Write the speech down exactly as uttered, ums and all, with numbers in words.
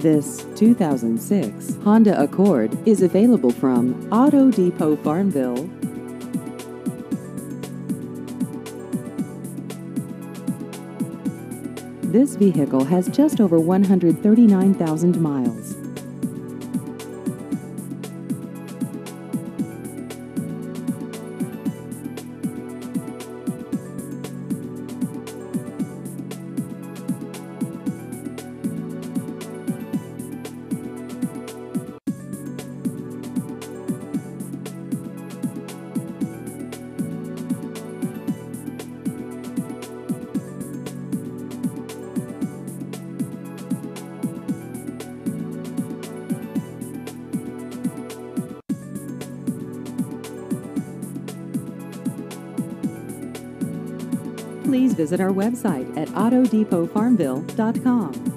This two thousand six Honda Accord is available from Auto Depot Farmville. This vehicle has just over one hundred thirty-nine thousand miles. Please visit our website at auto depot farmville dot com.